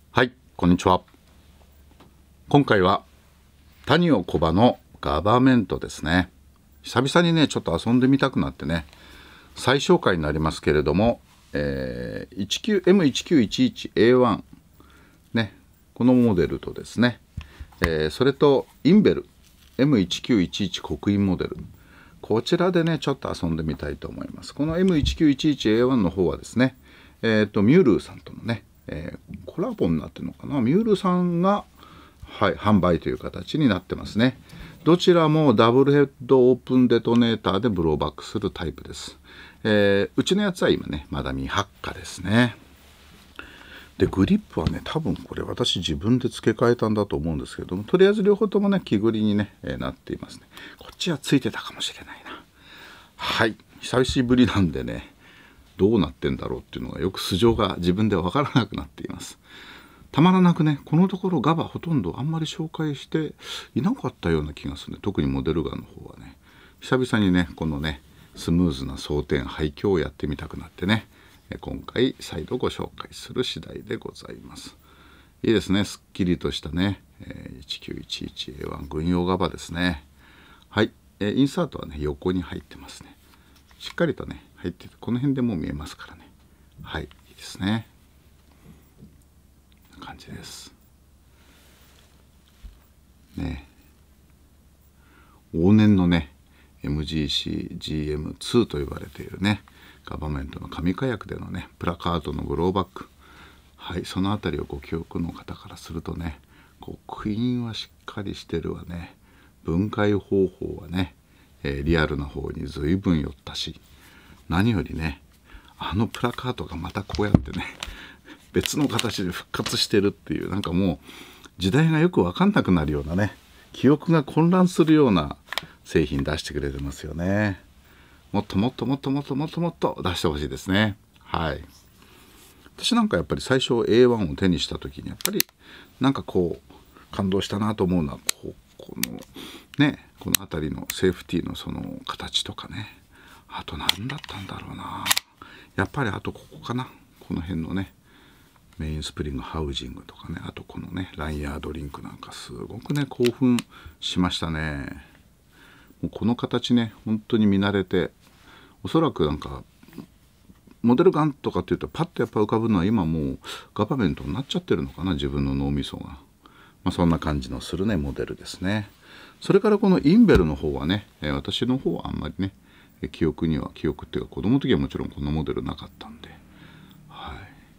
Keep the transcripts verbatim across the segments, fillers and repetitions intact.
はい、こんにちは。今回は谷尾小葉のガバメントですね。久々にねちょっと遊んでみたくなってね、再紹介になりますけれども、えー、エムいちきゅういちいちエーワン ね、このモデルとですね、えー、それとインベル エムいちきゅういちいち 刻印モデル、こちらでねちょっと遊んでみたいと思います。この エムいちきゅういちいちエーワン の方はですね、えーとミュールーさんとのね、えー、コラボになってるのかな。ミュールさんが、はい、販売という形になってますね。どちらもダブルヘッドオープンデトネーターでブローバックするタイプです。えー、うちのやつは今ねまだ未発火ですね。でグリップはね多分これ私自分で付け替えたんだと思うんですけども、とりあえず両方ともね木繰りにね、えー、なっていますね。こっちはついてたかもしれないな。はい、久しぶりなんでねどうなってんだろうっていうのがよく素性が自分でわからなくなっています。たまらなくねこのところガバほとんどあんまり紹介していなかったような気がするね。特にモデルガンの方はね久々にねこのねスムーズな装填廃墟をやってみたくなってね、今回再度ご紹介する次第でございます。いいですね、すっきりとしたね、えー、いちきゅういちいちエーワン 軍用ガバですね。はい、えー、インサートはね横に入ってますね。しっかりとね入っててこの辺でもう見えますからね。はい、いいですね。こんな感じですね。往年のね エムジーシージーエムツー と呼ばれているねガバメントの紙火薬でのねプラカードのグローバック、はい、そのあたりをご記憶の方からするとね刻印はしっかりしてるわね。分解方法はね、えー、リアルな方に随分寄ったし、何よりねあのプラカードがまたこうやってね別の形で復活してるっていう、なんかもう時代がよく分かんなくなるようなね、記憶が混乱するような製品出してくれてますよね。もっともっともっともっともっともっと出してほしいですね。はい、私なんかやっぱり最初 エーワン を手にした時にやっぱりなんかこう感動したなと思うのはこうこのねこの辺りのセーフティーのその形とかね、あと何だったんだろうな、やっぱりあとここかな、この辺のねメインスプリングハウジングとかね、あとこのねライヤードリンクなんかすごくね興奮しましたね。もうこの形ね本当に見慣れて、おそらくなんかモデルガンとかっていうとパッとやっぱ浮かぶのは今もうガバメントになっちゃってるのかな、自分の脳みそが。まあ、そんな感じのするねモデルですね。それからこのインベルの方はね、私の方はあんまりね記憶には記憶っていうか子供の時はもちろんこのモデルなかったんで、はい、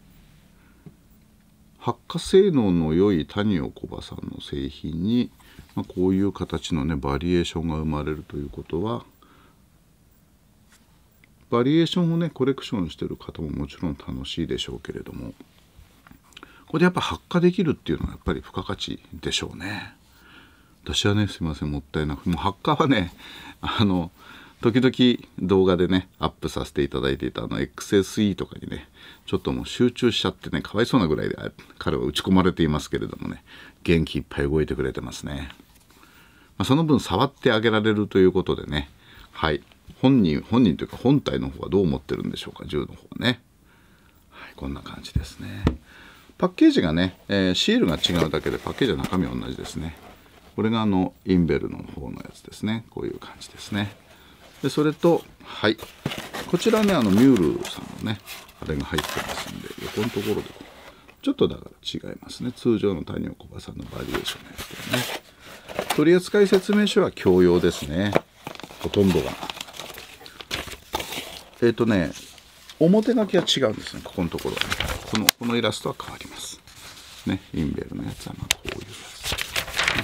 発火性能の良い谷尾小葉さんの製品に、まあ、こういう形のねバリエーションが生まれるということは、バリエーションをねコレクションしてる方ももちろん楽しいでしょうけれども、ここでやっぱ発火できるっていうのはやっぱり付加価値でしょうね。私はねすいませんもったいなく、もう発火はねあの時々動画でねアップさせていただいていたあの エックスエスイー とかにねちょっともう集中しちゃってねかわいそうなぐらいで彼は打ち込まれていますけれどもね、元気いっぱい動いてくれてますね。まあ、その分触ってあげられるということでね、はい、本人本人というか本体の方はどう思ってるんでしょうか、銃の方はね。はい、こんな感じですね。パッケージがね、えー、シールが違うだけでパッケージは中身は同じですね。これがあのインベルの方のやつですね。こういう感じですね。でそれと、はい、こちらねあのミュールさんのねあれが入ってますんで、横のところでちょっとだから違いますね。通常の谷尾小葉さんのバリエーションのやつとね。取扱説明書は共用ですね、ほとんどが。えっ、ー、とね表書きは違うんですね。ここのところは、ね、このこのイラストは変わりますね。インベルのやつはまあこういうやつ、ね、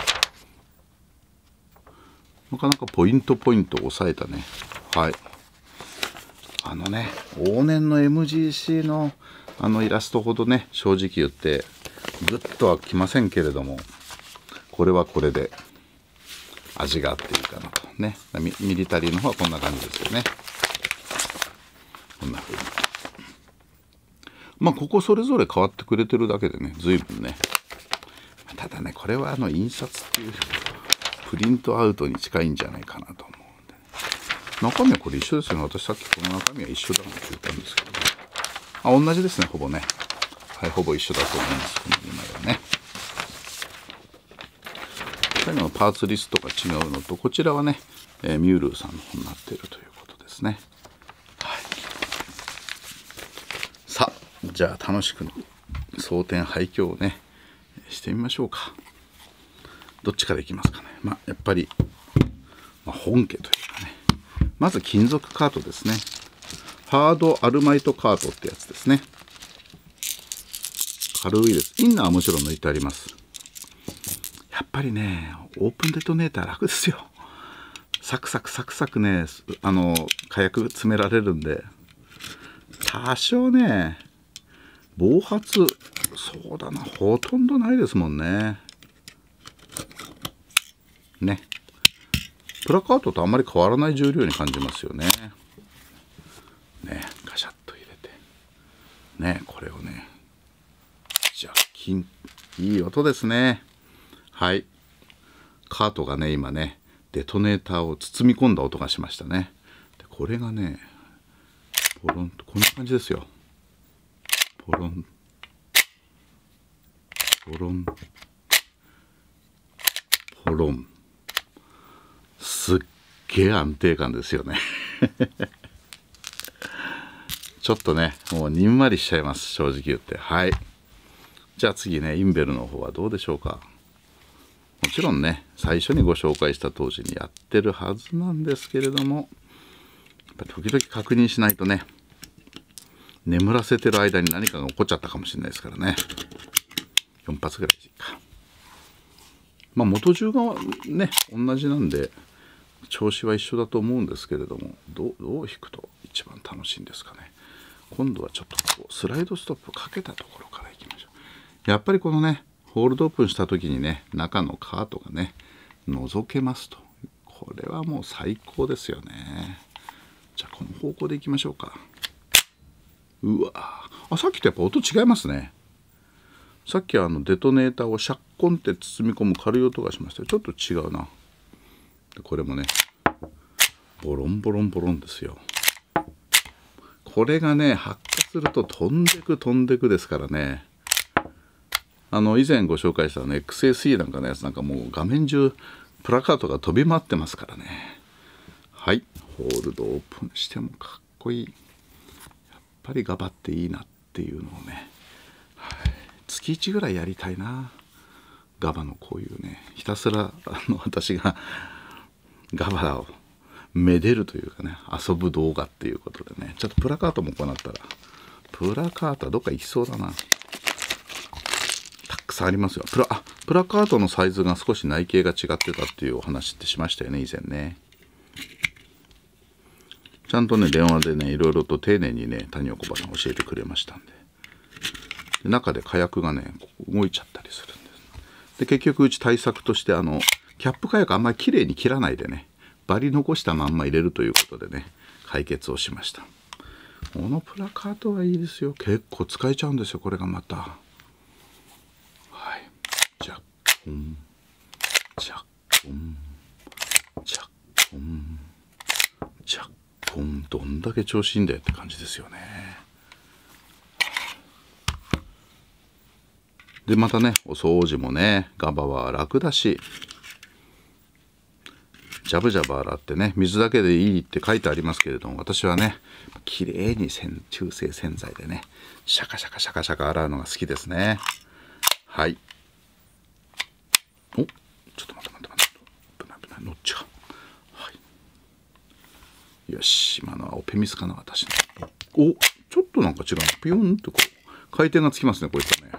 なかなかポイントポイントを押さえたね。はい、あのね往年の エムジーシー のあのイラストほどね正直言ってグッとはきませんけれども、これはこれで味があっていいかなとね。 ミ, ミリタリーの方はこんな感じですよね。こんな風にまあここそれぞれ変わってくれてるだけでね随分ね、ただねこれはあの印刷っていうプリントアウトに近いんじゃないかなと思うんで、中身はこれ一緒ですよね。私さっきこの中身は一緒だなんて言ったんですけど、あ同じですねほぼね。ははい、ほぼ一緒だと思います、このにまいはね。最後のパーツリストが違うのと、こちらはね、えー、ミュールーさんの方になっているということですね。はい、さあ、じゃあ楽しく装填廃墟をねしてみましょうか。どっちからいきますかね。まあやっぱり、まあ、本家というかね、まず金属カートですね。ハードアルマイトカートってやつですね。軽いです。インナーはもちろん抜いてあります。やっぱりね、オープンデトネーター楽ですよ。サクサクサクサクね、あの火薬詰められるんで、多少ね暴発、そうだな、ほとんどないですもんね。ね、プラカートとあんまり変わらない重量に感じますよね。ね、ガシャッと入れてね、これをね、じゃあ金、いい音ですね。はい、カートがね今ねデトネーターを包み込んだ音がしましたね。でこれがねポロンとこんな感じですよ。ポロンポロンポロン、すっげえ安定感ですよねちょっとねもうにんまりしちゃいます、正直言って。はい、じゃあ次ね、インベルの方はどうでしょうか。もちろんね最初にご紹介した当時にやってるはずなんですけれども、やっぱ時々確認しないとね、眠らせてる間に何かが起こっちゃったかもしれないですからね。よん発ぐらいでいいか。まあ元中がね同じなんで調子は一緒だと思うんですけれども、どう、どう弾くと一番楽しいんですかね。今度はちょっとこうスライドストップかけたところからいきましょう。やっぱりこのねホールドオープンした時にね中のカートがね覗けますと、これはもう最高ですよね。じゃあこの方向でいきましょうか。うわあ、さっきとやっぱ音違いますね。さっきはあのデトネーターをシャッコンって包み込む軽い音がしました。ちょっと違うな。でこれもねボロンボロンボロンですよ。これがね発火すると飛んでく飛んでくですからね。あの以前ご紹介したの エックスエスイー なんかのやつなんかもう画面中プラカートが飛び回ってますからね。はい、ホールドオープンしてもかっこいい。やっぱりガバっていいなっていうのをね、はい、月いちぐらいやりたいな。ガバのこういうね、ひたすらあの私がガバをめでるというかね、遊ぶ動画っていうことでね、ちょっとプラカートもこうなったら、プラカートはどっか行きそうだな。たくさんありますよ。プラ、あ、プラカートのサイズが少し内径が違ってたっていうお話ってしましたよね、以前ね。ちゃんとね、電話でね、いろいろと丁寧にね、谷岡さん教えてくれましたんで。で中で火薬がね、動いちゃったりするんです。で、結局うち対策として、あの、キャップ火薬あんまりきれいに切らないでね、バリ残したまんま入れるということでね、解決をしました。このプラカートはいいですよ。結構使えちゃうんですよ、これがまた。はい。じゃっこん、じゃっこん、じゃっこん、じゃっこん、どんだけ調子いいんだよって感じですよね。で、またね、お掃除もね、ガバは楽だし、ジャブジャブ洗ってね、水だけでいいって書いてありますけれども、私はね、きれいに中性洗剤でね、シャカシャカシャカシャカ洗うのが好きですね。はい。お、ちょっと待って待って待って。危ない危ない、乗っちゃう。はい。よし、今のはオペミスかな、私の。お、ちょっとなんか違う。ピヨンってこう、回転がつきますね、こいつはね。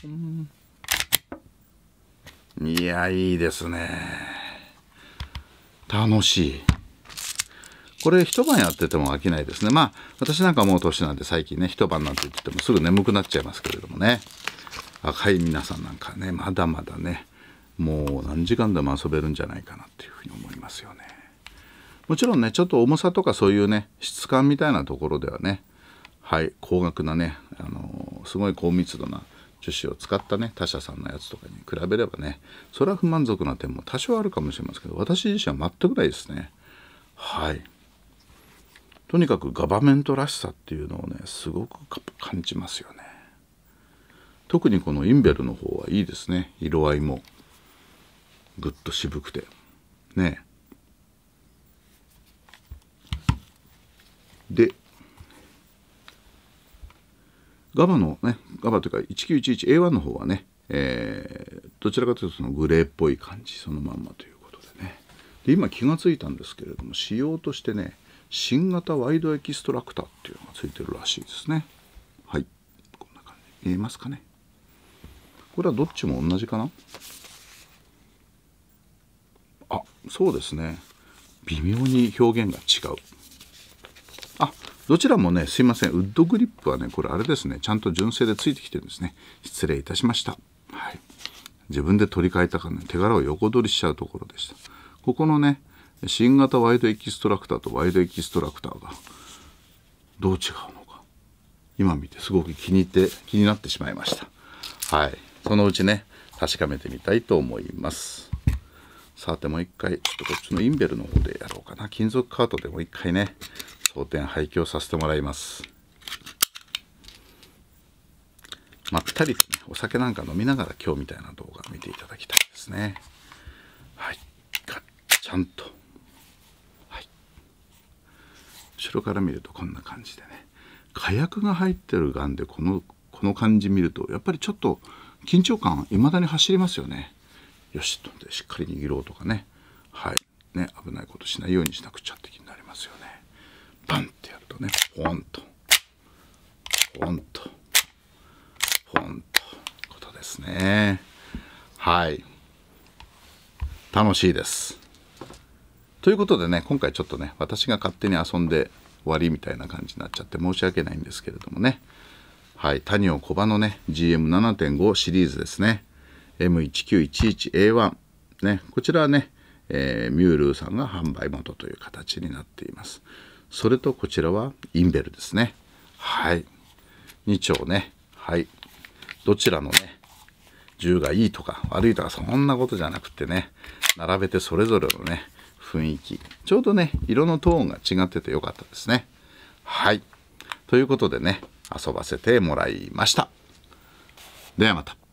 いや、いいですね。楽しい。これ一晩やってても飽きないですね。まあ私なんかもう年なんで最近ね、一晩なんて言っててもすぐ眠くなっちゃいますけれどもね、若い皆さんなんかね、まだまだね、もう何時間でも遊べるんじゃないかなっていうふうに思いますよね。もちろんね、ちょっと重さとかそういうね、質感みたいなところではね、はい、高額なね、あのー、すごい高密度な樹脂を使ったね、他社さんのやつとかに比べればね、それは不満足な点も多少あるかもしれませんけど、私自身は全くないですね。はい。とにかくガバメントらしさっていうのをね、すごく感じますよね。 特にこのインベルの方はいいですね。色合いもぐっと渋くてね。でガバのね、ガバというか いちきゅういちいちエーワン の方はね、えー、どちらかというとそのグレーっぽい感じそのまんまということでね。で今気がついたんですけれども、仕様としてね、新型ワイドエキストラクターっていうのがついてるらしいですね。はい、こんな感じ見えますかね。これはどっちも同じかな。あ、そうですね、微妙に表現が違う。あ、どちらもね、すいません、ウッドグリップはね、これあれですね、ちゃんと純正でついてきてるんですね。失礼いたしました。はい、自分で取り替えたからね、手柄を横取りしちゃうところでした。ここのね、新型ワイドエキストラクターとワイドエキストラクターがどう違うのか、今見てすごく気に入って気になってしまいました。はい、そのうちね、確かめてみたいと思います。さてもう一回ちょっとこっちのインベルの方でやろうかな。金属カートでもう一回ね、装填廃棄をさせてもらいます。まったりとね、お酒なんか飲みながら今日みたいな動画を見ていただきたいですね。はい、ガッチャンと、はい、後ろから見るとこんな感じでね、火薬が入ってるガンでこのこの感じ見るとやっぱりちょっと緊張感いまだに走りますよね。よしとでしっかり握ろうとかね、はいね、危ないことしないようにしなくちゃって気になりますよね。バンってやるとね、ポンとポンとポンとことですね。はい、楽しいです。ということでね、今回ちょっとね、私が勝手に遊んで終わりみたいな感じになっちゃって申し訳ないんですけれどもね。はい、タニオコバのね ジーエムななてんご シリーズですね。エムいちきゅういちいちエーワン ね、こちらはね、えー、ミュールーさんが販売元という形になっています。それとこちらはインベルですね。はい、に丁ね。はい、どちらのね銃がいいとか悪いとかそんなことじゃなくてね、並べてそれぞれのね雰囲気、ちょうどね色のトーンが違っててよかったですね。はい、ということでね、遊ばせてもらいました。ではまた。